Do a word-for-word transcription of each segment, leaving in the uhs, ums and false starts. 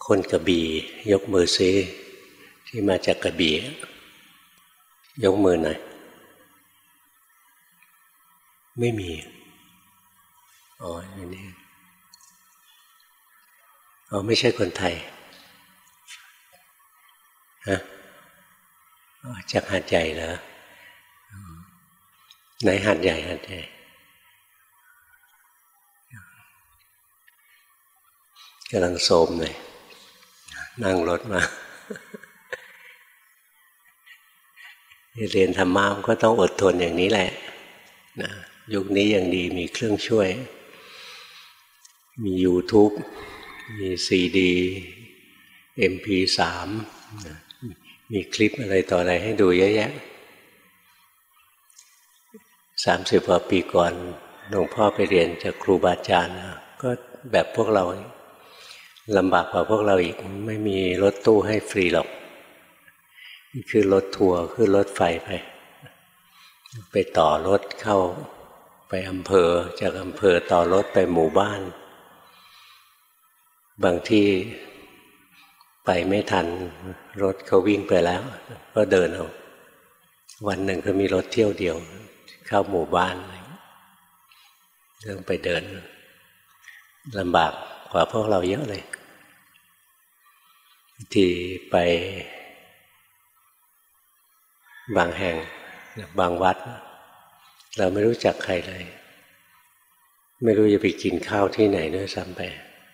คนกระบี่ยกมือซิที่มาจากกระบี่ยกมือหน่อยไม่มีอ๋ออย่างนี้อ๋อไม่ใช่คนไทยฮะจากหาดใหญ่เหรอไหนหาดใหญ่หาดใหญ่กำลังโทรมเลยนั่งรถมาเรียนธรรมะก็ต้องอดทนอย่างนี้แหละนะยุคนี้ยังดีมีเครื่องช่วยมี YouTube มี ซี ดี เอ็ม พี สาม มีคลิปอะไรต่ออะไรให้ดูเยอะแยะสามสิบกว่าปีก่อนหลวงพ่อไปเรียนจากครูบาอาจารย์ก็แบบพวกเราลำบากกว่าพวกเราอีกไม่มีรถตู้ให้ฟรีหรอกคือรถทัวร์คือรถไฟไปไปต่อรถเข้าไปอำเภอจากอำเภอต่อรถไปหมู่บ้านบางที่ไปไม่ทันรถเขาวิ่งไปแล้วก็เดินเอาวันหนึ่งก็มีรถเที่ยวเดียวเข้าหมู่บ้านเรื่องไปเดินลำบากกว่าพวกเราเยอะเลยที่ไปบางแห่งบางวัดเราไม่รู้จักใครเลยไม่รู้จะไปกินข้าวที่ไหนด้วยซ้ำไป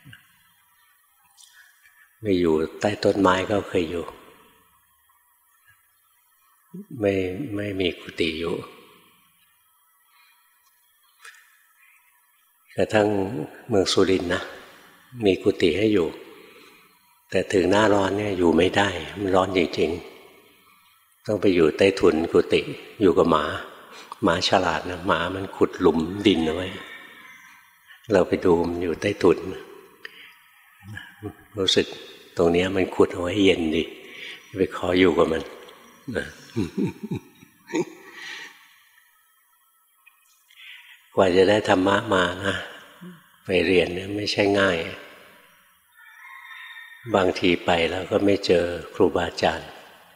ไม่อยู่ใต้ต้นไม้ก็เคยอยู่ไม่ไม่มีกุฏิอยู่กระทั่งเมืองสุรินทร์นะมีกุฏิให้อยู่แต่ถึงหน้าร้อนเนี่ยอยู่ไม่ได้มันร้อนจริงๆต้องไปอยู่ใต้ถุนกุฏิอยู่กับหมาหมาฉลาดนะหมามันขุดหลุมดินเอาไว้เราไปดูมันอยู่ใต้ถุนรู้สึกตรงนี้มันขุดเอาไว้เย็นดีไปขออยู่กับมันนะกว่าจะได้ธรรมะมานะไปเรียนเนี่ยไม่ใช่ง่ายบางทีไปแล้วก็ไม่เจอครูบาอาจารย์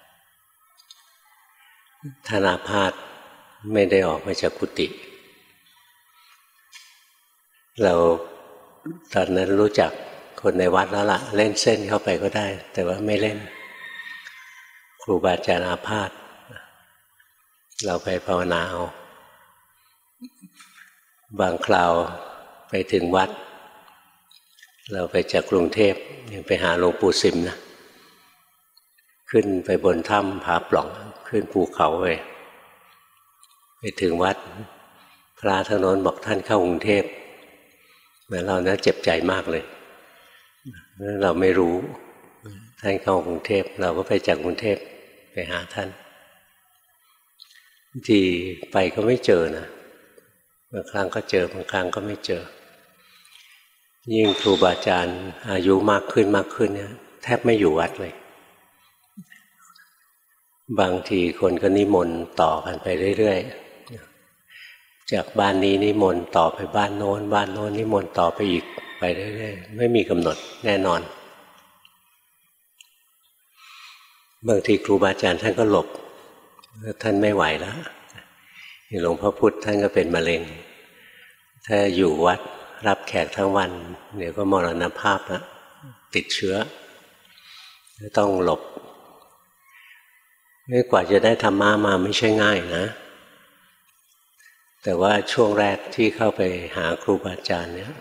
ท่านอาพาธไม่ได้ออกมาจากกุฏิเราตอนนั้นรู้จักคนในวัดแล้วล่ะเล่นเส้นเข้าไปก็ได้แต่ว่าไม่เล่นครูบาอาจารย์อาพาธเราไปภาวนาเอาบางคราวไปถึงวัดเราไปจากกรุงเทพไปหาหลวงปู่สิมนะขึ้นไปบนถ้ำผาปล่องขึ้นภูเขาไปไปถึงวัดพระทางโน้นบอกท่านเข้ากรุงเทพเหมือนเรานะเจ็บใจมากเลยเราไม่รู้ท่านเข้ากรุงเทพเราก็ไปจากกรุงเทพไปหาท่านที่ไปก็ไม่เจอนะบางครั้งก็เจอบางครั้งก็ไม่เจอยิ่งครูบาอาจารย์อายุมากขึ้นมากขึ้นเนี่ยแทบไม่อยู่วัดเลยบางทีคนก็นิมนต์ต่อกันไปเรื่อยๆจากบ้านนี้นิมนต์ต่อไปบ้านโน้นบ้านโน้นนิมนต์ต่อไปอีกไปเรื่อยๆไม่มีกำหนดแน่นอนบางทีครูบาอาจารย์ท่านก็หลบท่านไม่ไหวแล้วหลวงพ่อพุธท่านก็เป็นมะเร็งถ้าอยู่วัดรับแขกทั้งวันเดี๋ยวก็มรณภาพแล้วติดเชื้อต้องหลบนี่กว่าจะได้ธรรมะมาไม่ใช่ง่ายนะแต่ว่าช่วงแรกที่เข้าไปหาครูบาอาจารย์เนี่ย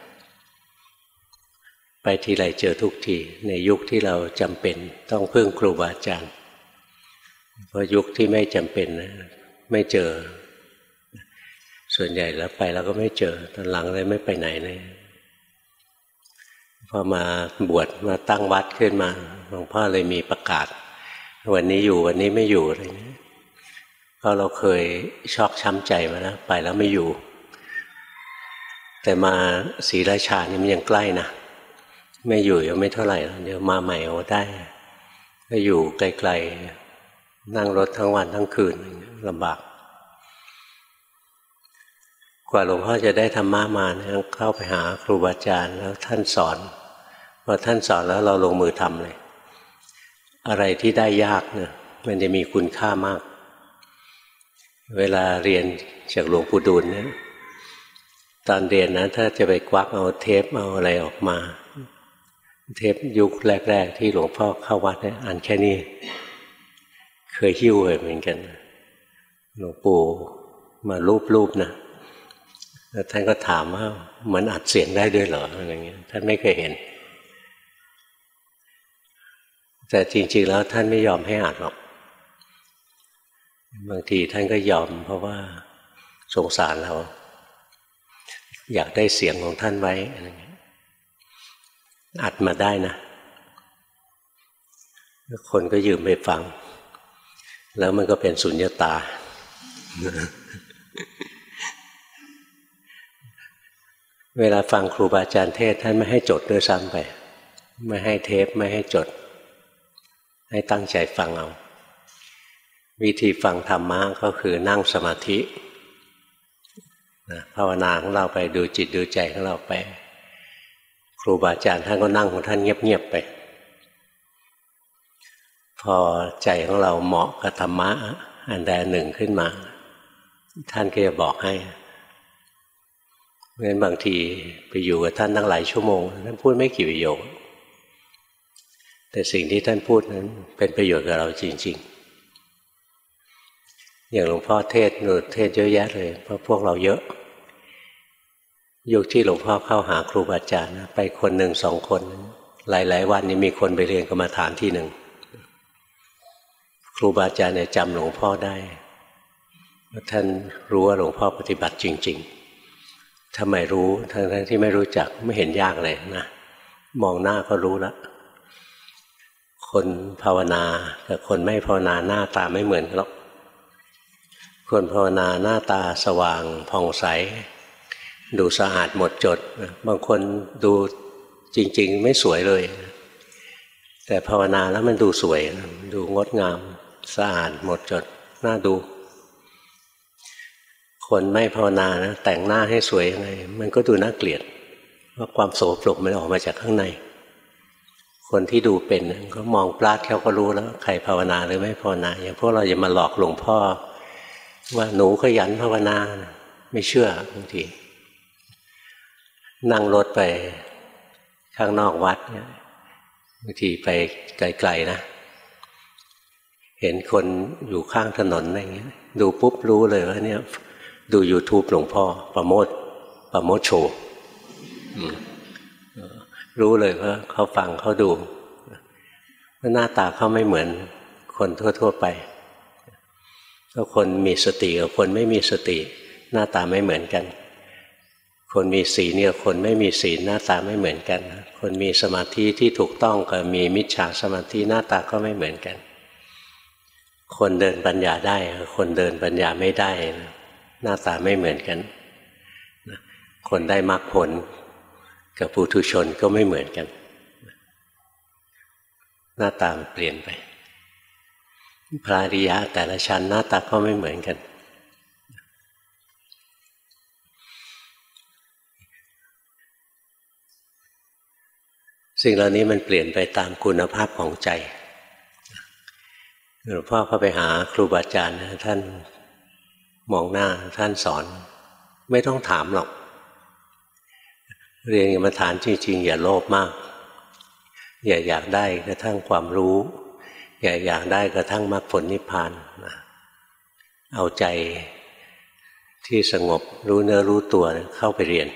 ไปทีไรเจอทุกทีในยุคที่เราจำเป็นต้องพึ่งครูบาอาจารย์เพราะยุคที่ไม่จำเป็นนะไม่เจอส่วนใหญ่แล้วไปแล้วก็ไม่เจอตอนหลังเลยไม่ไปไหนเลยพอมาบวชมาตั้งวัดขึ้นมาหลวงพ่อเลยมีประกาศวันนี้อยู่วันนี้ไม่อยู่อะไรเงี้ยเพราะเราเคยชอกช้ำใจมาแล้วไปแล้วไม่อยู่แต่มาศรีราชานี่มันยังใกล้นะไม่อยู่ยังไม่เท่าไหร่เดี๋ยวมาใหม่เอาได้ก็อยู่ไกลๆนั่งรถทั้งวันทั้งคืนลำบากกว่าหลวงพ่อจะได้ธรรมะมาเนี่ยเข้าไปหาครูบาอาจารย์แล้วท่านสอนพอท่านสอนแล้วเราลงมือทำเลยอะไรที่ได้ยากเนี่ยมันจะมีคุณค่ามากเวลาเรียนจากหลวงปู่ดูลเนี่ยตอนเรียนนะถ้าจะไปควักเอาเทปเอาอะไรออกมาเทปยุคแรกๆที่หลวงพ่อเข้าวัดเนี่ยอ่านแค่นี้เคยหิ้วไปเหมือนกันหลวงปู่มารูปๆนะแล้วท่านก็ถามว่ามันอัดเสียงได้ด้วยเหรออะไรเงี้ยท่านไม่เคยเห็นแต่จริงๆแล้วท่านไม่ยอมให้อัดหรอกบางทีท่านก็ยอมเพราะว่าสงสารเราอยากได้เสียงของท่านไว้อะไรเงี้ยอัดมาได้นะคนก็ยืมไปฟังแล้วมันก็เป็นสุญญตาเวลาฟังครูบาอาจารย์เทศท่านไม่ให้จดด้วยซ้ำไปไม่ให้เทปไม่ให้จดให้ตั้งใจฟังเอาวิธีฟังธรรมะก็คือนั่งสมาธิภาวนาของเราไปดูจิตดูใจของเราไปครูบาอาจารย์ท่านก็นั่งของท่านเงียบๆไปพอใจของเราเหมาะกับธรรมะอันใดหนึ่งขึ้นมาท่านก็จะบอกให้เพราะฉะนั้นบางทีไปอยู่กับท่านตั้งหลายชั่วโมงท่านพูดไม่กี่ประโยคแต่สิ่งที่ท่านพูดนั้นเป็นประโยชน์กับเราจริงๆอย่างหลวงพ่อเทศน์เทศเยอะแยะเลยเพราะพวกเราเยอะยุคที่หลวงพ่อเข้าหาครูบาอาจารย์ไปคนหนึ่งสองคนหลายๆวันนี้มีคนไปเรียนกรรมฐานที่หนึ่งครูบาอาจารย์เนี่ยจำหลวงพ่อได้ท่านรู้ว่าหลวงพ่อปฏิบัติจริงๆทำไมรู้ทั้งๆที่ไม่รู้จักไม่เห็นยากเลยนะมองหน้าก็รู้แล้วคนภาวนากับคนไม่ภาวนาหน้าตาไม่เหมือนกันหรอกคนภาวนาหน้าตาสว่างผ่องใสดูสะอาดหมดจดบางคนดูจริงๆไม่สวยเลยแต่ภาวนาแล้วมันดูสวยดูงดงามสะอาดหมดจดน่าดูคนไม่ภาวนานะแต่งหน้าให้สวยยังไงมันก็ดูน่าเกลียดเพราะความโสโครกมันออกมาจากข้างในคนที่ดูเป็นก็มองปลาดเขาก็รู้แล้วใครภาวนาหรือไม่ภาวนาอย่างพวกเราอย่ามาหลอกหลวงพ่อว่าหนูขยันภาวนาไม่เชื่อบางทีนั่งรถไปข้างนอกวัดเนี่ยบางทีไปไกลๆนะเห็นคนอยู่ข้างถนนอะไรอย่างเงี้ยดูปุ๊บรู้เลยว่าเนี่ยดู YouTube หลวงพ่อประโมทประโมทโชว์รู้เลยว่าเขาฟังเขาดูว่าหน้าตาเขาไม่เหมือนคนทั่วๆไปก็คนมีสติกับคนไม่มีสติหน้าตาไม่เหมือนกันคนมีศีลเนี่ยคนไม่มีศีลหน้าตาไม่เหมือนกันคนมีสมาธิที่ถูกต้องกับมีมิจฉาสมาธิหน้าตาก็ไม่เหมือนกันคนเดินปัญญาได้คนเดินปัญญาไม่ได้หน้าตาไม่เหมือนกันคนได้มรรคผลกับปุถุชนก็ไม่เหมือนกันหน้าตาเปลี่ยนไปพระอริยะแต่ละชั้นหน้าตาก็ไม่เหมือนกันสิ่งเหล่านี้มันเปลี่ยนไปตามคุณภาพของใจหลวงพ่อเข้าไปหาครูบาอาจารย์ท่านมองหน้าท่านสอนไม่ต้องถามหรอกเรียนกรรมฐานจริงๆอย่าโลภมากอย่าอยากได้กระทั่งความรู้อย่าอยากได้กระทั่งมรรคผลนิพพานเอาใจที่สงบรู้เนื้อรู้ตัวเข้าไปเรียน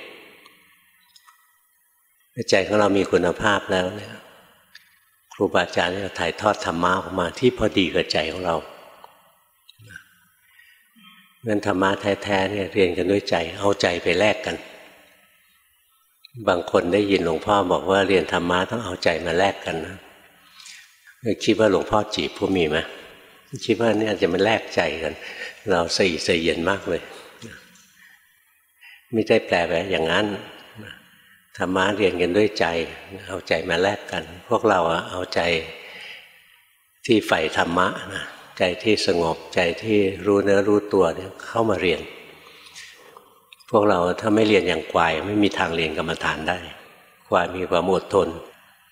ใจของเรามีคุณภาพแล้วเนี่ยครูบาอาจารย์จะถ่ายทอดธรรมะออกมาที่พอดีกับใจของเราเงินธรรมะแท้ๆเนี่ยเรียนกันด้วยใจเอาใจไปแลกกันบางคนได้ยินหลวงพ่อบอกว่าเรียนธรรมะต้องเอาใจมาแลกกันนะคิดว่าหลวงพ่อจีบผู้มีไหมคิดว่าเนี่ยจะมาแลกใจกันเราใส่ใส่เย็นมากเลยไม่ได้แปลไปอย่างนั้นธรรมะเรียนกันด้วยใจเอาใจมาแลกกันพวกเราเอาใจที่ใฝ่ธรรมะนะใจที่สงบใจที่รู้เนื้อรู้ตัวเนี่ยเข้ามาเรียนพวกเราถ้าไม่เรียนอย่างควายไม่มีทางเรียนกรรมฐานได้ควายมีความอดทน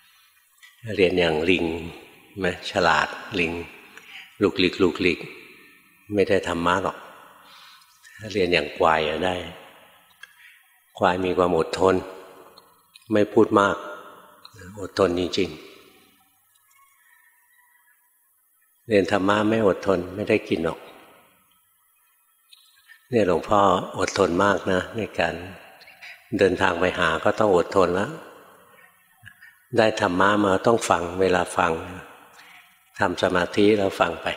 เรียนอย่างลิงไหมฉลาดลิงลุกลิกลุกลิกไม่ได้ธรรมะหรอกถ้าเรียนอย่างควายได้ควายมีความอดทนไม่พูดมากอดทนจริงๆเรียนธรรมะไม่อดทนไม่ได้กินหรอกเนี่ยหลวงพ่ออดทนมากนะในการเดินทางไปหาก็ต้องอดทนแล้วได้ธรรมะมาต้องฟังเวลาฟังทำสมาธิแล้วฟังไป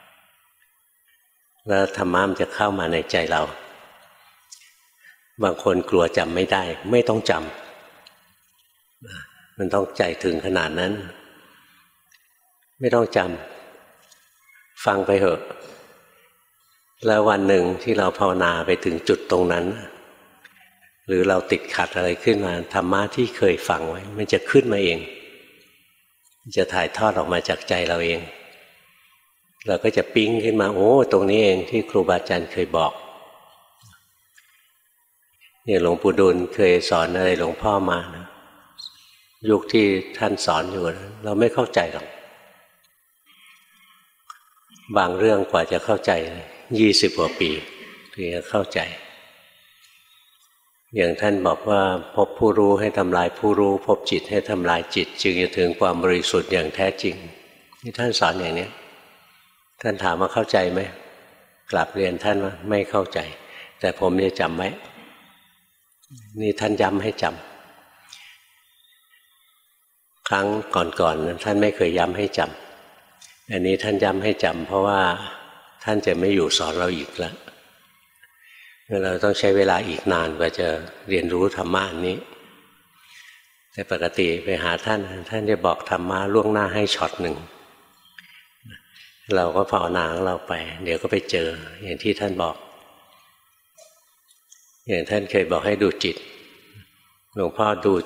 แล้วธรรมะมันจะเข้ามาในใจเราบางคนกลัวจำไม่ได้ไม่ต้องจำมันต้องใจถึงขนาดนั้นไม่ต้องจำฟังไปเถอะแล้ววันหนึ่งที่เราภาวนาไปถึงจุดตรงนั้นหรือเราติดขัดอะไรขึ้นมาธรรมะที่เคยฟังไว้มันจะขึ้นมาเองจะถ่ายทอดออกมาจากใจเราเองเราก็จะปิ๊งขึ้นมาโอ้ตรงนี้เองที่ครูบาอาจารย์เคยบอกเนี่ยหลวงปู่ดูลเคยสอนอะไรหลวงพ่อมานะยุคที่ท่านสอนอยู่เราไม่เข้าใจหรอกบางเรื่องกว่าจะเข้าใจยี่สิบกว่าปีถึงจะเข้าใจอย่างท่านบอกว่าพบผู้รู้ให้ทำลายผู้รู้พบจิตให้ทำลายจิตจึงจะถึงความบริสุทธิ์อย่างแท้จริงที่ท่านสอนอย่างนี้ท่านถามว่าเข้าใจไหมกลับเรียนท่านว่าไม่เข้าใจแต่ผมจะจำไว้นี่ท่านย้ำให้จำครั้งก่อนๆนั้นท่านไม่เคยย้ำให้จำอันนี้ท่านย้ำให้จำเพราะว่าท่านจะไม่อยู่สอนเราอีกแล้วเราต้องใช้เวลาอีกนานกว่าจะเรียนรู้ธรรมะอันนี้แต่ปกติไปหาท่านท่านจะบอกธรรมะล่วงหน้าให้ช็อตหนึ่งเราก็ภาวนาของเราไปเดี๋ยวก็ไปเจออย่างที่ท่านบอกอย่างท่านเคยบอกให้ดูจิตหลวงพ่อดู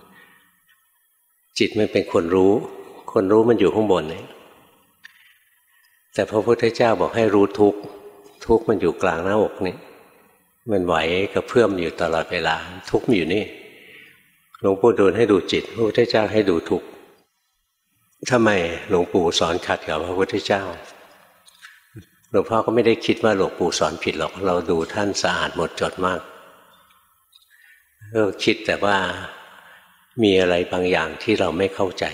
จิตมันเป็นคนรู้คนรู้มันอยู่ข้างบนนี่แต่พระพุทธเจ้าบอกให้รู้ทุกข์ทุกข์มันอยู่กลางหน้าอกนี่มันไหวกระเพื่อมอยู่ตลอดเวลาทุกข์มันอยู่นี่หลวงปู่ดูลให้ดูจิตพระพุทธเจ้าให้ดูทุกข์ทำไมหลวงปู่สอนขัดกับพระพุทธเจ้าหลวงพ่อก็ไม่ได้คิดว่าหลวงปู่สอนผิดหรอกเราดูท่านสะอาดหมดจดมากก็คิดแต่ว่ามีอะไรบางอย่างที่เราไม่เข้าใจ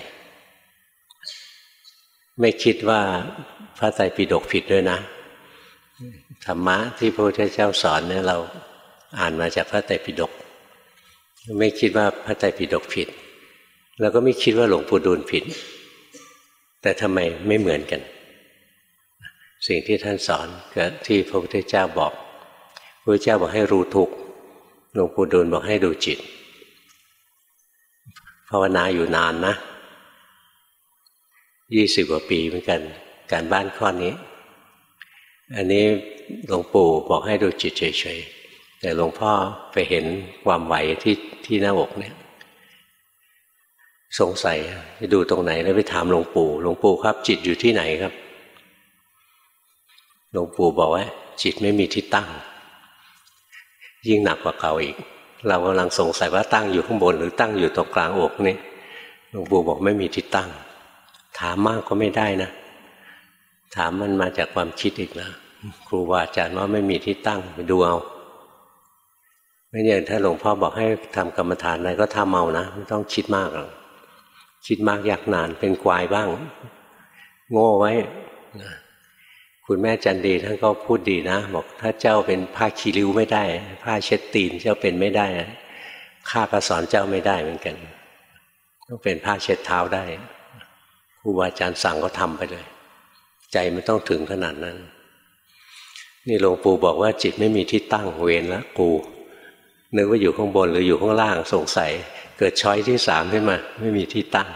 ไม่คิดว่าพระไตรปิฎกผิดด้วยนะธรรมะที่พระพุทธเจ้าสอนเนี่ยเราอ่านมาจากพระไตรปิฎกไม่คิดว่าพระไตรปิฎกผิดแล้วก็ไม่คิดว่าหลวงปู่ดูลผิดแต่ทำไมไม่เหมือนกันสิ่งที่ท่านสอนกับที่พระพุทธเจ้าบอกพระพุทธเจ้าบอกให้รู้ทุกข์หลวงปู่ดูลบอกให้ดูจิตภาวนาอยู่นานนะยี่สิบกว่าปีเหมือนกันการบ้านข้อนี้อันนี้หลวงปู่บอกให้ดูจิตเฉยๆแต่หลวงพ่อไปเห็นความไหวที่ที่หน้าอกเนี่ยสงสัยจะดูตรงไหนแล้วไปถามหลวงปู่หลวงปู่ครับจิตอยู่ที่ไหนครับหลวงปู่บอกว่าจิตไม่มีที่ตั้งยิ่งหนักกว่าเก่าอีกเรากำลังสงสัยว่าตั้งอยู่ข้างบนหรือตั้งอยู่ตรงกลางอกนี่หลวงปู่บอกไม่มีที่ตั้งถามมากก็ไม่ได้นะถามมันมาจากความคิดอีกนะครูบาอาจารย์ว่าไม่มีที่ตั้งไปดูเอาไม่อย่างถ้าหลวงพ่อบอกให้ทำกรรมฐานอะไรก็ทำเอานะไม่ต้องคิดมากหรอกคิดมากยากนานเป็นควายบ้างโง่ไว้นะคุณแม่จันดีท่านก็พูดดีนะบอกถ้าเจ้าเป็นผ้าคีริ้วไม่ได้ผ้าเช็ดตีนเจ้าเป็นไม่ได้ข้าก็สอนเจ้าไม่ได้เหมือนกันต้องเป็นผ้าเช็ดเท้าได้ครูบาอาจารย์สั่งก็ทำไปเลยใจไม่ต้องถึงขนาดนั้นนี่หลวงปู่บอกว่าจิตไม่มีที่ตั้งเวรแล้วกูนึกว่าอยู่ข้างบนหรืออยู่ข้างล่างสงสัยเกิดช้อยที่สามขึ้นมาไม่มีที่ตั้ง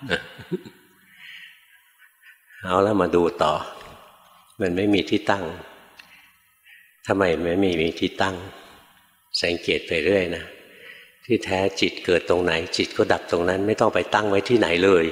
เอาแล้วมาดูต่อมันไม่มีที่ตั้งทำไมไม่มีมีที่ตั้งสังเกตไปเรื่อยนะที่แท้จิตเกิดตรงไหนจิตก็ดับตรงนั้นไม่ต้องไปตั้งไว้ที่ไหนเลย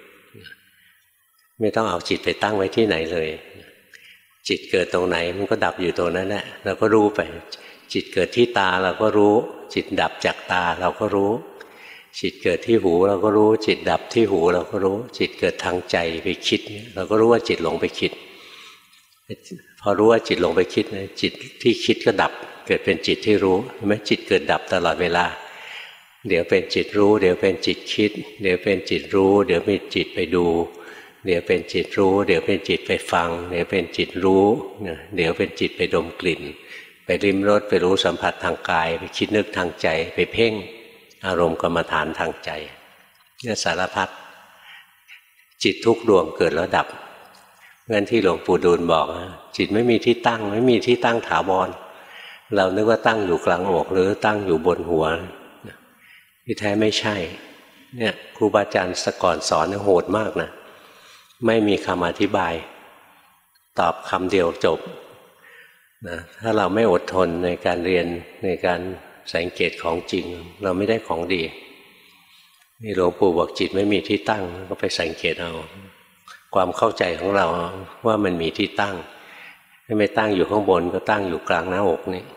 ไม่ต้องเอาจิตไปตั้งไว้ที่ไหนเลยจิตเกิดตรงไหนมันก็ดับอยู่ตรงนั้นแหละเราก็รู้ไปจิตเกิดที่ตาเราก็รู้จิตดับจากตาเราก็รู้จิตเกิดที่หูเราก็รู้จิตดับที่หูเราก็รู้จิตเกิดทางใจไปคิดเราก็รู้ว่าจิตหลงไปคิดพอรู้ว่าจิตหลงไปคิดจิตที่คิดก็ดับเกิดเป็นจิตที่รู้เห็นไหมจิตเกิดดับตลอดเวลาเดี๋ยวเป็นจิตรู้เดี๋ยวเป็นจิตคิดเดี๋ยวเป็นจิตรู้เดี๋ยวเป็นจิตไปดูเดี๋ยวเป็นจิตรู้เดี๋ยวเป็นจิตไปฟังเดี๋ยวเป็นจิตรู้เดี๋ยวเป็นจิตไปดมกลิ่นไปริมรสไปรู้สัมผัสทางกายไปคิดนึกทางใจไปเพ่งอารมณ์กรรมฐานทางใจเนี่ยสารพัดจิตทุกดวงเกิดแล้วดับงั้นที่หลวงปู่ดูลบอกจิตไม่มีที่ตั้งไม่มีที่ตั้งถาวรเรานึกว่าตั้งอยู่กลางอกหรือตั้งอยู่บนหัวที่แท้ไม่ใช่เนี่ยครูบาอาจารย์สก่อนสอนโหดมากนะไม่มีคำอธิบายตอบคำเดียวจบนะถ้าเราไม่อดทนในการเรียนในการสังเกตของจริงเราไม่ได้ของดีนี่หลวงปู่บอกจิตไม่มีที่ตั้งก็ไปสังเกตเอาความเข้าใจของเราว่ามันมีที่ตั้งไม่ตั้งอยู่ข้างบนก็ตั้งอยู่กลางหน้าอกนี่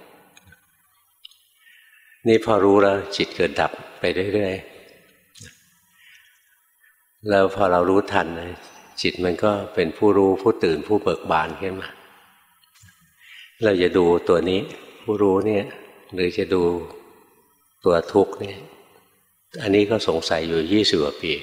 นี่พอรู้แล้วจิตเกิดดับไปเรื่อยๆแล้วพอเรารู้ทันจิตมันก็เป็นผู้รู้ผู้ตื่นผู้เบิกบานขึ้นมาเราจะดูตัวนี้ผู้รู้เนี่ยหรือจะดูตัวทุกข์เนี่ยอันนี้ก็สงสัยอยู่ยี่สิบกว่าปี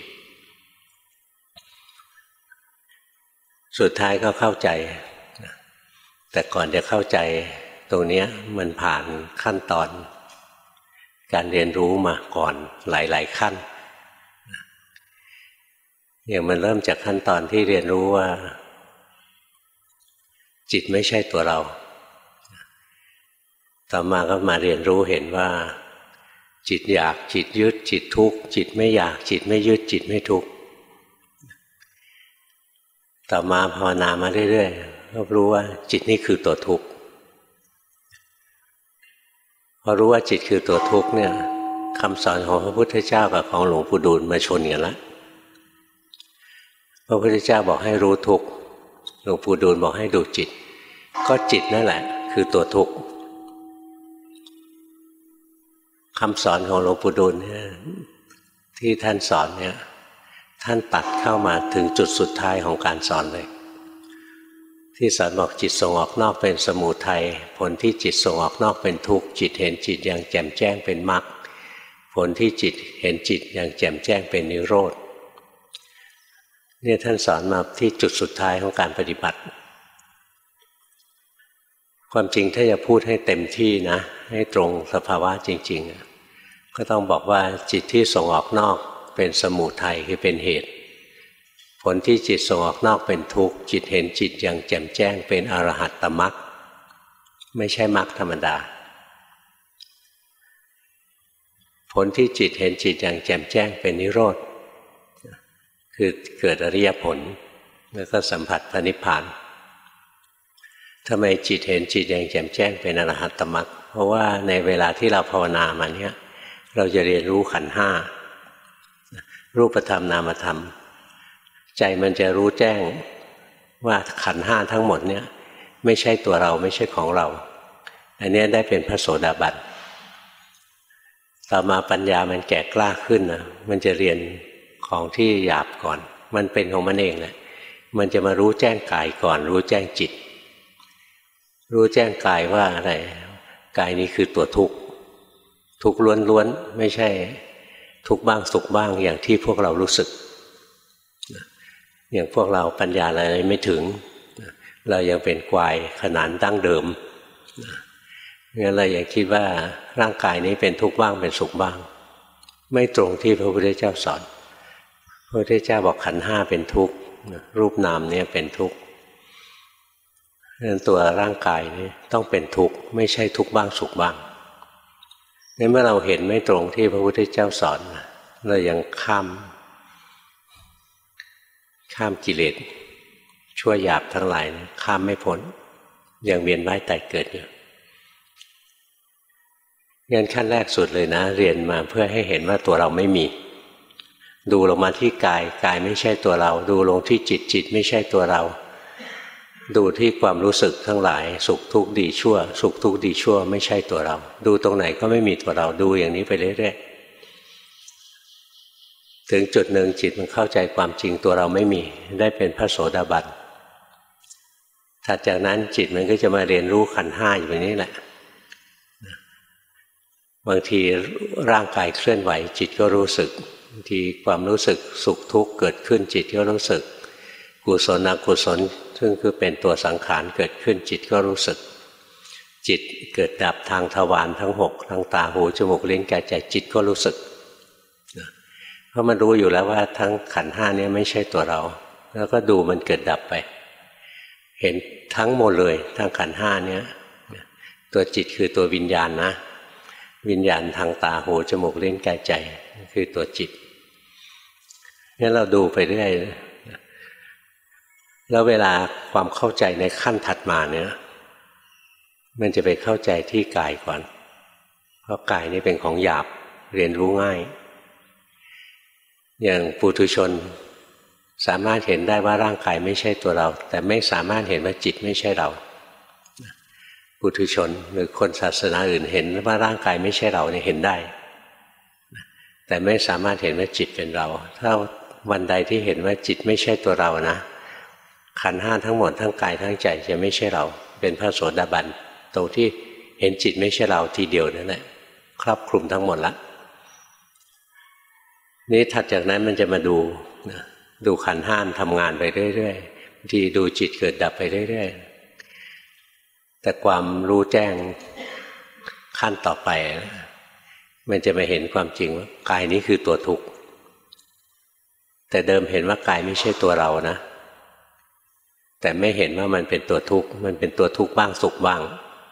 สุดท้ายก็เข้าใจแต่ก่อนจะเข้าใจตรงนี้มันผ่านขั้นตอนการเรียนรู้มาก่อนหลายๆขั้นอย่างมันเริ่มจากขั้นตอนที่เรียนรู้ว่าจิตไม่ใช่ตัวเราต่อมาก็มาเรียนรู้เห็นว่าจิตอยากจิตยึดจิตทุกข์จิตไม่อยากจิตไม่ยึดจิตไม่ทุกข์ต่อมาภาวนามาเรื่อยๆก็รู้ว่าจิตนี่คือตัวทุกข์พอรู้ว่าจิตคือตัวทุกข์เนี่ยคำสอนของพระพุทธเจ้ากับของหลวงปู่ดูลมาชนกันแล้วพระพุทธเจ้าบอกให้รู้ทุกข์หลวงปู่ดูลบอกให้ดูจิตก็จิตนั่นแหละคือตัวทุกข์คำสอนของหลวงปู่ดูลเนี่ยที่ท่านสอนเนี่ยท่านตัดเข้ามาถึงจุดสุดท้ายของการสอนเลยที่สอนบอกจิตส่งออกนอกเป็นสมุทัยผลที่จิตส่งออกนอกเป็นทุกข์จิตเห็นจิตอย่างแจ่มแจ้งเป็นมรรคผลที่จิตเห็นจิตอย่างแจ่มแจ้งเป็นนิโรธเนี่ยท่านสอนมาที่จุดสุดท้ายของการปฏิบัติความจริงถ้าจะพูดให้เต็มที่นะให้ตรงสภาวะจริงๆก็ต้องบอกว่าจิตที่ส่งออกนอกเป็นสมุทัยคือเป็นเหตุผลที่จิตส่งออกนอกเป็นทุกข์จิตเห็นจิตอย่างแจ่มแจ้งเป็นอรหัตตมรรคไม่ใช่มรรคธรรมดาผลที่จิตเห็นจิตอย่างแจ่มแจ้งเป็นนิโรธคือเกิดอริยผลแล้วก็สัมผัสพระนิพพานทำไมจิตเห็นจิตอย่างแจ่มแจ้งเป็นอรหัตตมรรคเพราะว่าในเวลาที่เราภาวนามาเนี่ยเราจะเรียนรู้ขันธ์ห้ารูปธรรมนามธรรมใจมันจะรู้แจ้งว่าขันธ์ห้าทั้งหมดเนี่ยไม่ใช่ตัวเราไม่ใช่ของเราอันนี้ได้เป็นพระโสดาบันต่อมาปัญญามันแก่กล้าขึ้นนะมันจะเรียนของที่หยาบก่อนมันเป็นของมันเองแหละมันจะมารู้แจ้งกายก่อนรู้แจ้งจิตรู้แจ้งกายว่าอะไรกายนี้คือตัวทุกข์ทุกข์ล้วนๆไม่ใช่ทุกข์บ้างสุขบ้างอย่างที่พวกเรารู้สึกอย่างพวกเราปัญญาอะไรไม่ถึงเรายังเป็นควายขนานดั้งเดิมงั้นเรายังคิดว่าร่างกายนี้เป็นทุกข์บ้างเป็นสุขบ้างไม่ตรงที่พระพุทธเจ้าสอนพระพุทธเจ้าบอกขันธ์ห้าเป็นทุกข์รูปนามเนี่ยเป็นทุกข์นั้นตัวร่างกายนี้ต้องเป็นทุกข์ไม่ใช่ทุกข์บ้างสุขบ้างงั้นเมื่อเราเห็นไม่ตรงที่พระพุทธเจ้าสอนเรายังข้ามข้ามกิเลสชั่วหยาบทั้งหลายข้ามไม่พ้นยังเวียนว่ายตายเกิดอยู่งั้นขั้นแรกสุดเลยนะเรียนมาเพื่อให้เห็นว่าตัวเราไม่มีดูลงมาที่กายกายไม่ใช่ตัวเราดูลงที่จิตจิตไม่ใช่ตัวเราดูที่ความรู้สึกทั้งหลายสุขทุกข์ดีชั่วสุขทุกข์ดีชั่วไม่ใช่ตัวเราดูตรงไหนก็ไม่มีตัวเราดูอย่างนี้ไปเรื่อยถึงจุดหนึ่งจิตมันเข้าใจความจริงตัวเราไม่มีได้เป็นพระโสดาบันถัดจากนั้นจิตมันก็จะมาเรียนรู้ขันธ์ห้าอยู่แบบนี้แหละบางทีร่างกายเคลื่อนไหวจิตก็รู้สึกบางทีความรู้สึกสุขทุกข์เกิดขึ้นจิตก็รู้สึกกุศลอกุศลซึ่งคือเป็นตัวสังขารเกิดขึ้นจิตก็รู้สึกจิตเกิดดับทางทวารทั้งหกทางตาหูจมูกลิ้นกายใจจิตก็รู้สึกเพราะมันรู้อยู่แล้วว่าทั้งขันธ์ห้านี้ไม่ใช่ตัวเราแล้วก็ดูมันเกิดดับไปเห็นทั้งหมดเลยทั้งขันธ์ห้านี้ตัวจิตคือตัววิญญาณนะวิญญาณทางตาหูจมูกลิ้นกายใจคือตัวจิตงั้นเราดูไปเรื่อยแล้วเวลาความเข้าใจในขั้นถัดมาเนี่ยมันจะไปเข้าใจที่กายก่อนเพราะกายนี่เป็นของหยาบเรียนรู้ง่ายอย่างปุถุชนสามารถเห็นได้ว่าร่างกายไม่ใช่ตัวเราแต่ไม่สามารถเห็นว่าจิตไม่ใช่เราปุถุชนหรือคนศาสนาอื่นเห็นว่าร่างกายไม่ใช่เราเนี่ยเห็นได้แต่ไม่สามารถเห็นว่าจิตเป็นเราถ้าวันใดที่เห็นว่าจิตไม่ใช่ตัวเรานะขันธ์ห้าทั้งหมดทั้งกายทั้งใจจะไม่ใช่เราเป็นพระโสดาบันตรงที่เห็นจิตไม่ใช่เราทีเดียวนั่นแหละครอบคลุมทั้งหมดละนี้ถัดจากนั้นมันจะมาดูนะดูขันธ์ห้าทำงานไปเรื่อยๆบางทีดูจิตเกิดดับไปเรื่อยๆแต่ความรู้แจ้งขั้นต่อไปนะมันจะมาเห็นความจริงว่ากายนี้คือตัวทุกข์แต่เดิมเห็นว่ากายไม่ใช่ตัวเรานะแต่ไม่เห็นว่ามันเป็นตัวทุกข์มันเป็นตัวทุกข์บ้างสุขบ้าง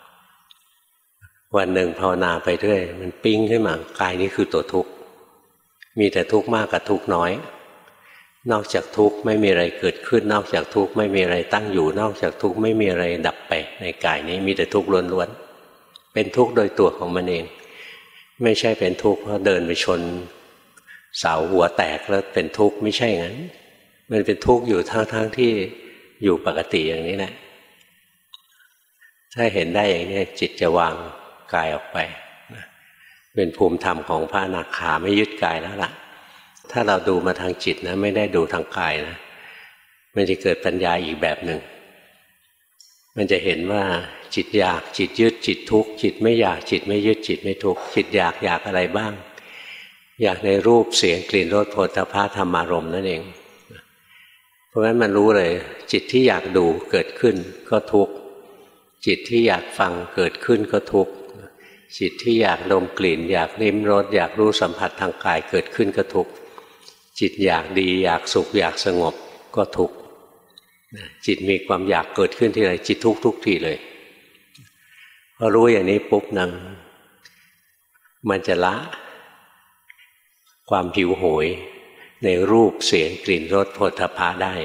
วันหนึ่งภาวนาไปเรื่อยมันปิ้งขึ้นมากายนี้คือตัวทุกข์มีแต่ทุกข์มากกับทุกข์น้อยนอกจากทุกข์ไม่มีอะไรเกิดขึ้นนอกจากทุกข์ไม่มีอะไรตั้งอยู่นอกจากทุกข์ไม่มีอะไรดับไปในกายนี้มีแต่ทุกข์ล้วนๆเป็นทุกข์โดยตัวของมันเองไม่ใช่เป็นทุกข์เพราะเดินไปชนเสาหัวแตกแล้วเป็นทุกข์ไม่ใช่งั้นมันเป็นทุกข์อยู่ทั้งๆที่อยู่ปกติอย่างนี้แหละถ้าเห็นได้อย่างนี้จิตจะวางกายออกไปเป็นภูมิธรรมของพระอนาคาไม่ยึดกายแล้วล่ะถ้าเราดูมาทางจิตนะไม่ได้ดูทางกายนะมันจะเกิดปัญญาอีกแบบหนึ่งมันจะเห็นว่าจิตอยากจิตยึดจิตทุกข์จิตไม่อยากจิตไม่ยึดจิตไม่ทุกข์จิตอยากอยากอะไรบ้างอยากในรูปเสียงกลิ่นรสโผฏฐัพพะธรรมารมณ์นั่นเองเพราะฉะนั้นมันรู้เลยจิตที่อยากดูเกิดขึ้นก็ทุกข์จิตที่อยากฟังเกิดขึ้นก็ทุกข์จิตที่อยากดมกลิ่นอยากลิ้มรสอยากรู้สัมผัสทางกายเกิดขึ้นก็ทุกข์จิตอยากดีอยากสุขอยากสงบก็ทุกข์จิตมีความอยากเกิดขึ้นที่ไรจิตทุกข์ทุกทีเลยพอรู้อย่างนี้ปุ๊บนั้นมันจะละความหิวโหยในรูปเสียงกลิ่นรสโผฏฐัพพะได้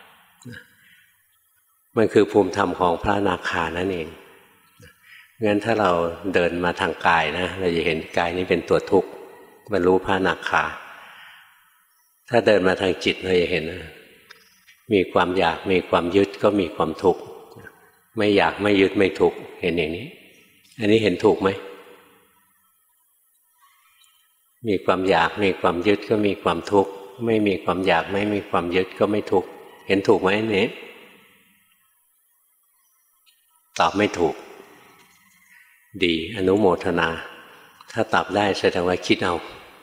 มันคือภูมิธรรมของพระอนาคานั่นเองงั้นถ้าเราเดินมาทางกายนะเราจะเห็นกายนี้เป็นตัวทุกข์บรรลุพระอนาคาถ้าเดินมาทางจิตเราจะเห็นนะมีความอยากมีความยึดก็มีความทุกข์ไม่อยากไม่ยึดไม่ทุกข์เห็นอย่างนี้อันนี้เห็นถูกไหมมีความอยากมีความยึดก็มีความทุกข์ไม่มีความอยากไม่มีความยึดก็ไม่ทุกข์เห็นถูกไหมนี้ตอบไม่ถูกดีอนุโมทนาถ้าตอบได้แสดงว่าคิดเอา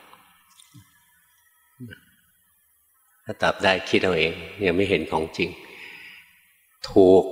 ถ้าตอบได้คิดเอาเองยังไม่เห็นของจริงถูก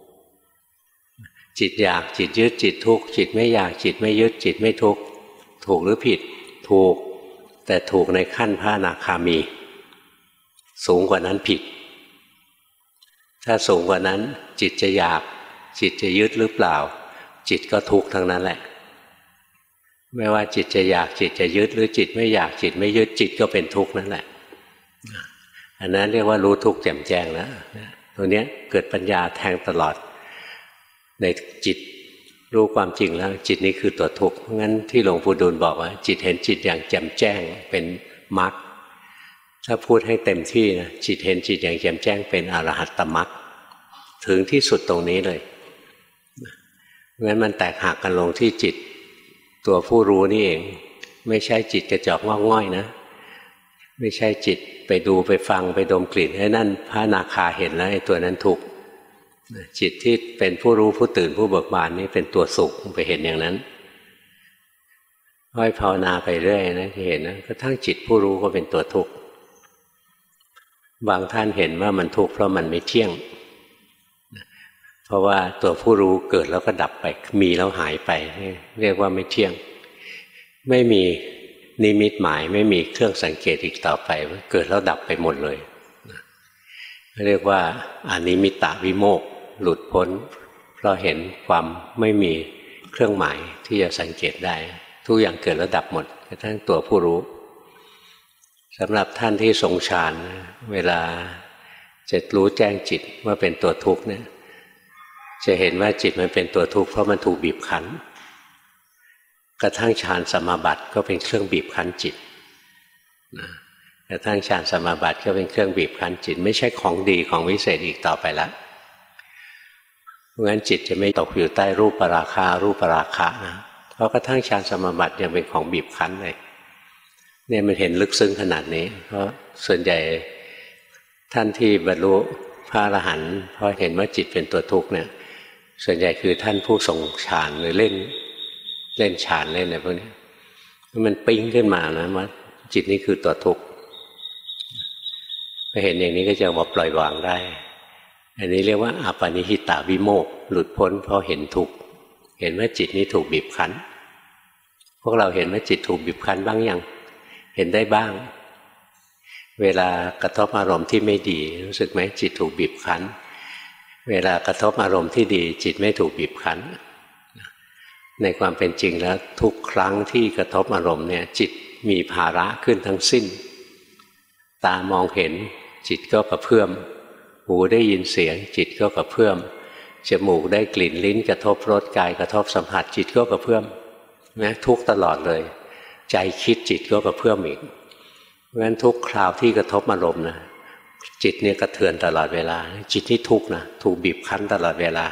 จิตอยากจิตยึดจิตทุกข์จิตไม่อยากจิตไม่ยึดจิตไม่ทุกข์ถูกหรือผิดถูกแต่ถูกในขั้นพระอนาคามีสูงกว่านั้นผิดถ้าสูงกว่านั้นจิตจะอยากจิตจะยึดหรือเปล่าจิตก็ทุกข์ทั้งนั้นแหละไม่ว่าจิตจะอยากจิตจะยึดหรือจิตไม่อยากจิตไม่ยึดจิตก็เป็นทุกข์นั่นแหละอันนั้นเรียกว่ารู้ทุกข์แจ่มแจ้งแล้วตัวนี้เกิดปัญญาแทงตลอดในจิตรู้ความจริงแล้วจิตนี้คือตัวทุกข์งั้นที่หลวงปู่ดูลบอกว่าจิตเห็นจิตอย่างแจ่มแจ้งเป็นมรรคถ้าพูดให้เต็มที่นะจิตเห็นจิตอย่างแจ่มแจ้งเป็นอรหัตตมรรคถึงที่สุดตรงนี้เลยงั้นมันแตกหักกันลงที่จิตตัวผู้รู้นี่เองไม่ใช่จิตกระจอกงอกง่อยนะไม่ใช่จิตไปดูไปฟังไปดมกลิ่นไอ้นั่นพระอนาคาเห็นแล้วไอ้ตัวนั้นทุกข์จิตที่เป็นผู้รู้ผู้ตื่นผู้เบิกบานนี่เป็นตัวสุขไปเห็นอย่างนั้นค่อยภาวนาไปเรื่อยนะจะเห็นนะกระทั่งจิตผู้รู้ก็เป็นตัวทุกข์บางท่านเห็นว่ามันทุกข์เพราะมันไม่เที่ยงเพราะว่าตัวผู้รู้เกิดแล้วก็ดับไปมีแล้วหายไปเรียกว่าไม่เที่ยงไม่มีนิมิตหมายไม่มีเครื่องสังเกตอีกต่อไปเกิดแล้วดับไปหมดเลยเรียกว่าอนิมิตตวิโมกข์หลุดพ้นเพราะเห็นความไม่มีเครื่องหมายที่จะสังเกตได้ทุกอย่างเกิดแล้วดับหมดกระทั่งตัวผู้รู้สำหรับท่านที่ทรงฌานเวลาจะรู้แจ้งจิตว่าเป็นตัวทุกข์เนี่ยจะเห็นว่าจิตมันเป็นตัวทุกข์เพราะมันถูกบีบคั้นกระทั่งฌานสมาบัติก็เป็นเครื่องบีบคั้นจิตนะกระทั่งฌานสมาบัติก็เป็นเครื่องบีบคั้นจิตไม่ใช่ของดีของวิเศษอีกต่อไปแล้วเพราะงั้นจิตจะไม่ตกอยู่ใต้รูปราคารูปราคะนะเพราะกระทั่งฌานสมาบัติยังเป็นของบีบคั้นเลยเนี่ยมันเห็นลึกซึ้งขนาดนี้เพราะส่วนใหญ่ท่านที่บรรลุพระอรหันต์เพราะเห็นว่าจิตเป็นตัวทุกข์เนี่ยส่วนใหญ่คือท่านผู้ทรงฌานหรือเล่นเล่นฌานเล่นอะไรพวกนี้มันปิ๊งขึ้นมานะว่าจิตนี้คือตัวทุกข์พอเห็นอย่างนี้ก็จะว่าปล่อยวางได้อันนี้เรียกว่าอปนิหิตาวิโมกข์หลุดพ้นเพราะเห็นทุกข์เห็นว่าจิตนี้ถูกบีบคั้นพวกเราเห็นว่าจิตถูกบีบคั้นบ้างยังเห็นได้บ้างเวลากระทบอารมณ์ที่ไม่ดีรู้สึกไหมจิตถูกบีบคั้นเวลากระทบอารมณ์ที่ดีจิตไม่ถูกบีบคั้นในความเป็นจริงแล้วทุกครั้งที่กระทบอารมณ์เนี่ยจิตมีภาระขึ้นทั้งสิ้นตามองเห็นจิตก็กระเพื่อมหูได้ยินเสียงจิตก็กระเพื่อมจมูกได้กลิ่นลิ้นกระทบรสกายกระทบสัมผัสจิตก็กระเพื่อมนะทุกตลอดเลยใจคิดจิตก็กระเพื่อมอีกเพราะฉะนั้นทุกคราวที่กระทบอารมณ์นะจิตเนี่ยกระเทือนตลอดเวลาจิตนี่ทุกข์นะถูกบีบคั้นตลอดเวลา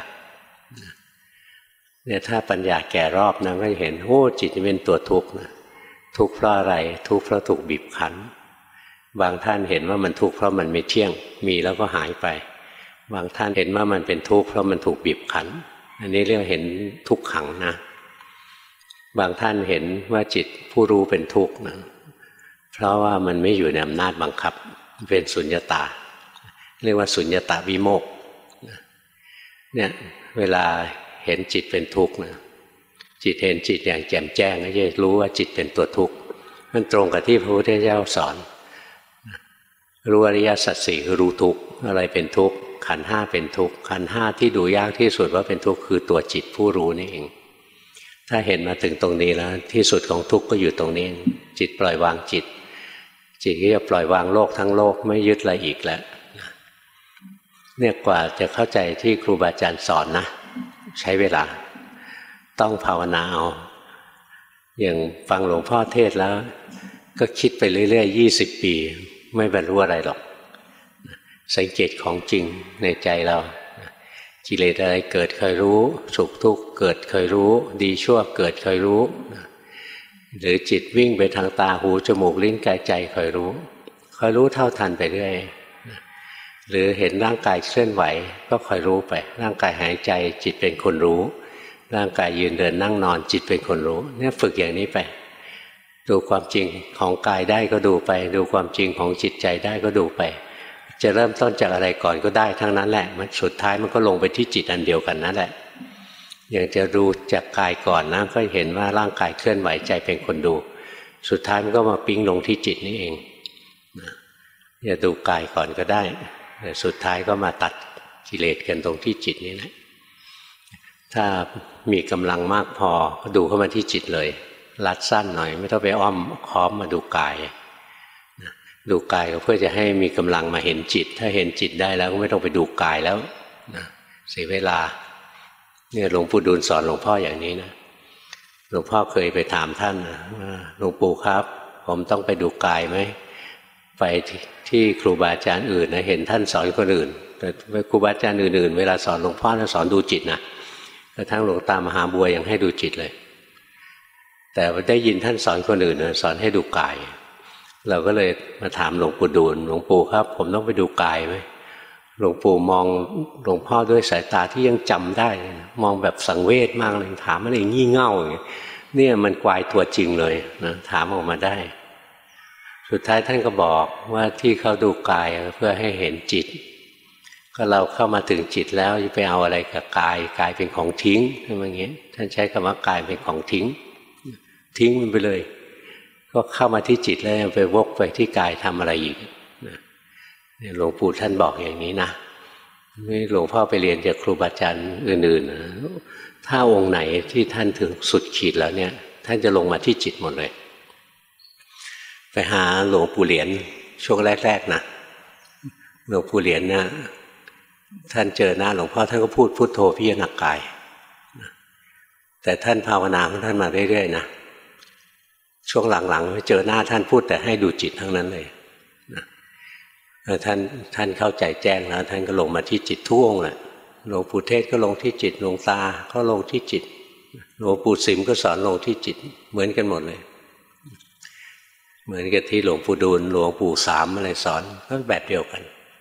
เนี่ยถ้าปัญญาแก่รอบนะก็จะเห็นโอ้จิตนี่เป็นตัวทุกข์นะทุกข์เพราะอะไรทุกข์เพราะถูกบีบคั้นบางท่านเห็นว่ามันทุกข์เพราะมันไม่เที่ยงมีแล้วก็หายไปบางท่านเห็นว่ามันเป็นทุกข์เพราะมันถูกบีบคั้นอันนี้เรียกเห็นทุกขังนะบางท่านเห็นว่าจิตผู้รู้เป็นทุกข์นะเพราะว่ามันไม่อยู่ในอำนาจบังคับเป็นสุญญตาเรียกว่าสุญญตาวิโมกข์เนี่ยเวลาเห็นจิตเป็นทุกข์นะจิตเห็นจิตอย่างแจ่มแจ้งก็จะรู้ว่าจิตเป็นตัวทุกข์มันตรงกับที่พระพุทธเจ้าสอนรู้อริยสัจสี่คือรู้ทุกข์อะไรเป็นทุกข์ขันธ์ห้าเป็นทุกข์ขันธ์ห้าที่ดูยากที่สุดว่าเป็นทุกข์คือตัวจิตผู้รู้นี่เองถ้าเห็นมาถึงตรงนี้แล้วที่สุดของทุกข์ก็อยู่ตรงนี้จิตปล่อยวางจิตจิตก็จะปล่อยวางโลกทั้งโลกไม่ยึดอะไรอีกแล้วเนี่ยกว่าจะเข้าใจที่ครูบาอาจารย์สอนนะใช้เวลาต้องภาวนาเอาอย่างฟังหลวงพ่อเทศแล้วก็คิดไปเรื่อยๆยี่สิบปีไม่บรรลุอะไรหรอกสังเกตของจริงในใจเรากิเลสอะไรเกิดเคยรู้สุขทุกข์เกิดเคยรู้ดีชั่วเกิดเคยรู้หรือจิตวิ่งไปทางตาหูจมูกลิ้นกายใจเคยรู้คอยรู้เท่าทันไปเรื่อยหรือเห็นร่างกายเคลื่อนไหวก็คอยรู้ไปร่างกายหายใจจิตเป็นคนรู้ร่างกายยืนเดินนั่งนอนจิตเป็นคนรู้เนี่ยฝึกอย่างนี้ไปดูความจริงของกายได้ก็ดูไปดูความจริงของจิตใจได้ก็ดูไปจะเริ่มต้นจากอะไรก่อนก็ได้ทั้งนั้นแหละมันสุดท้ายมันก็ลงไปที่จิตอันเดียวกันนั่นแหละอย่างจะดูจากกายก่อนนะก็เห็นว่าร่างกายเคลื่อนไหวใจเป็นคนดูสุดท้ายมันก็มาปิ๊งลงที่จิตนี่เองจะดูกายก่อนก็ได้แต่สุดท้ายก็มาตัดกิเลสกันตรงที่จิตนี่นะถ้ามีกำลังมากพอก็ดูเข้ามาที่จิตเลยลัดสั้นหน่อยไม่ต้องไปอ้อมค้อมมาดูกายดูกายก็เพื่อจะให้มีกำลังมาเห็นจิตถ้าเห็นจิตได้แล้วก็ไม่ต้องไปดูกายแล้วนะเสียเวลาเนี่ยหลวงปู่ดูลสอนหลวงพ่ออย่างนี้นะหลวงพ่อเคยไปถามท่านว่าหลวงปู่ครับผมต้องไปดูกายไหมไปที่ครูบาอาจารย์อื่นนะเห็นท่านสอนคนอื่นแต่ครูบาอาจารย์อื่นๆเวลาสอนหลวงพ่อท่านสอนดูจิตนะกระทั่งหลวงตามหาบัวยังให้ดูจิตเลยแต่ได้ยินท่านสอนคนอื่นนะสอนให้ดูกายเราก็เลยมาถามหลวงปู่ดูลหลวงปู่ครับผมต้องไปดูกายไหมหลวงปู่มองหลวงพ่อด้วยสายตาที่ยังจำได้มองแบบสังเวชมากเลยถามอะไรงี่เง่าอย่างเงี้ยเนี่ยมันกวายตัวจริงเลยนะถามออกมาได้สุดท้ายท่านก็บอกว่าที่เขาดูกายเพื่อให้เห็นจิตก็เราเข้ามาถึงจิตแล้วจะไปเอาอะไรกับกายกายเป็นของทิ้งอย่างเงี้ยท่านใช้คำว่ากายเป็นของทิ้งทิ้งมันไปเลยก็เข้ามาที่จิตแล้วไปวกไปที่กายทำอะไรอีกหลวงปู่ท่านบอกอย่างนี้นะนี่หลวงพ่อไปเรียนจากครูบาอาจารย์อื่นๆถ้าองค์ไหนที่ท่านถึงสุดขีดแล้วเนี่ยท่านจะลงมาที่จิตหมดเลยไปหาหลวงปู่เหรียญช่วงแรกๆนะหลวงปู่เหรียญเนี่ยท่านเจอหน้าหลวงพ่อท่านก็พูดพุทโธพิจารณากายแต่ท่านภาวนาของท่านมาเรื่อยๆนะช่วงหลังๆเจอหน้าท่านพูดแต่ให้ดูจิตทั้งนั้นเลยนะท่านท่านเข้าใจแจ้งแล้วท่านก็ลงมาที่จิตทุกองค์แหละหลวงปู่เทศก็ลงที่จิตหลวงตาก็ลงที่จิตหลวงปู่สิมก็สอนลงที่จิตเหมือนกันหมดเลยเหมือนกับที่หลวงปู่ดูลหลวงปู่สามอะไรสอนก็แบบเดียวกัน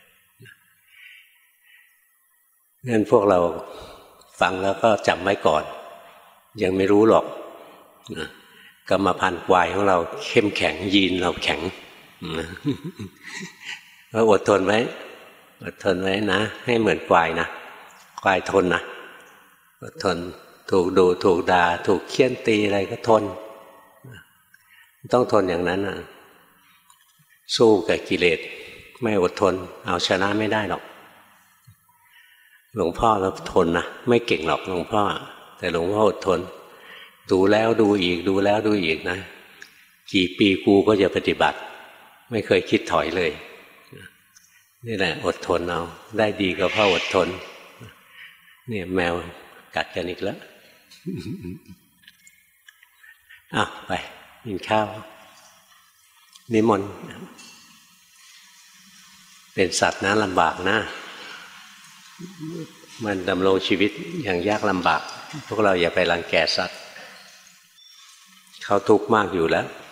งั้นพวกเราฟังแล้วก็จำไว้ก่อนยังไม่รู้หรอกนะกรรมพันธุ์ควายของเราเข้มแข็งยีนเราแข็งก็อดทนไว้อดทนไว้นะให้เหมือนควายนะควายทนนะอดทนถูกดูถูกด่าถูกเคี่ยนตีอะไรก็ทนต้องทนอย่างนั้นนะสู้กับกิเลสไม่อดทนเอาชนะไม่ได้หรอกหลวงพ่อเราทนนะไม่เก่งหรอกหลวงพ่อแต่หลวงพ่ออดทนดูแล้วดูอีกดูแล้วดูอีกนะกี่ปีกูก็จะปฏิบัติไม่เคยคิดถอยเลยนี่แหละอดทนเอาได้ดีก็เพราะอดทนเนี่ยแมวกัดกันอีกแล้วอ้าวไปกินข้าวนิมนต์เป็นสัตว์นะลำบากนะมันดำรงชีวิตอย่างยากลำบากพวกเราอย่าไปรังแกสัตว์เขาทุกข์มากอยู่แล้ว